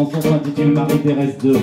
chanson s'intitule Marie-Thérèse 2.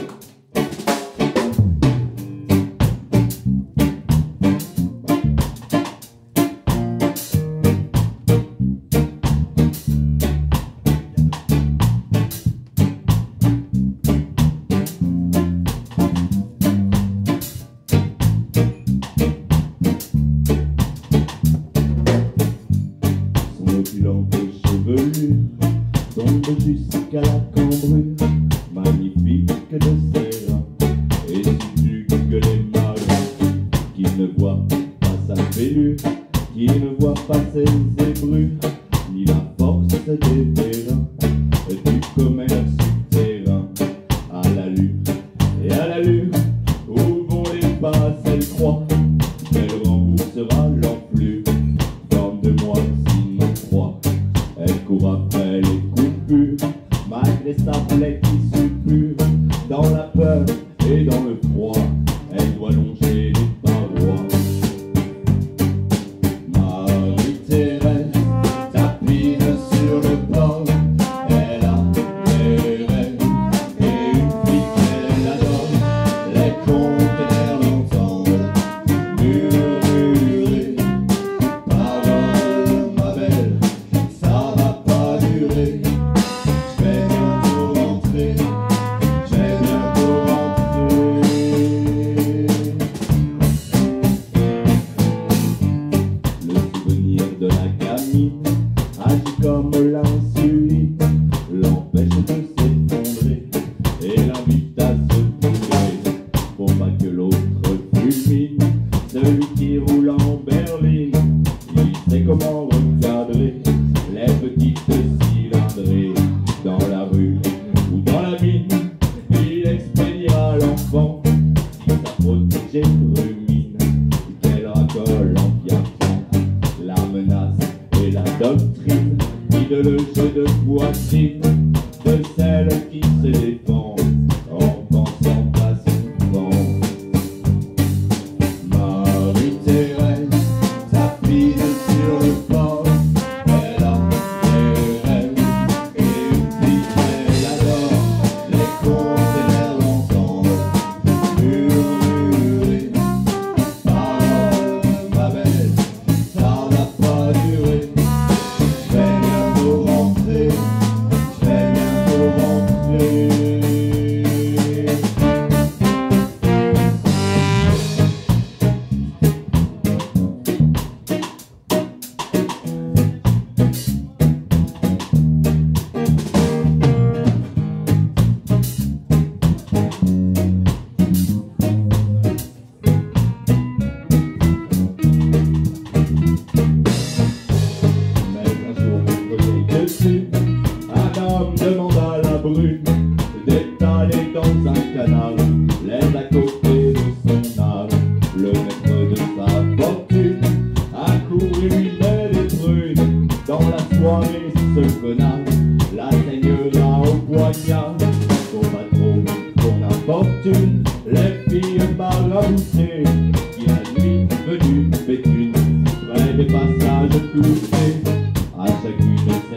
Opulente chevelure tombe jusqu'à la cambrure magnifique de ses reins, et si tu que les marins qui ne voient pas sa fêlure, qui ne voient pas ses ébrures, ni la force des terrains du commerce souterrain, à l'allure et à l'allure où vont les passes, elle croit qu'elle remboursera l'enflure dans 2 mois. Elle court après les coupures, malgré sa plaie qui suppure. Dans la peur et dans le froid, elle doit longer les parois. Marie-Thérèse tapine sur le port. Elle a des rêves et une fille qu'elle adore. Les contes qu'elle entend murmurer. Parole, ma belle, ça va pas durer. Je vais bientôt rentrer, je vais bientôt rentrer. Le souvenir de la gamine agit comme l'insuline, l'empêche de s'effondrer et l'invite à se bouger. Faut pas que l'autre fulmine celui qui roule en berline. Il sait comment recadrer les petites cylindrées. Dans la rue ou dans la mine, il expédiera l'enfant si sa protégée rumine, qu'elle racole en piaffant la menace et la doctrine, guide le jeu de poitrine de celle qui se défend en pensant à son vent. Marie-Thérèse tapine sur le port. Elle a des rêves et une fille qu'elle adore. Les contes qu'elle entend murmurer. Parole, ma belle, ça va pas durer. Je vais bientôt rentrer, je vais bientôt rentrer. Un homme demanda à la brune d'étaler dans un canal les à côté de son âme. Le maître de sa fortune a couru huiler les prunes. Dans la soirée, ce connard la saignera au poignard. Faut pas trop ton infortune, les filles marabouttées qui la nuit venue pétune près des passages cloutés. À chacune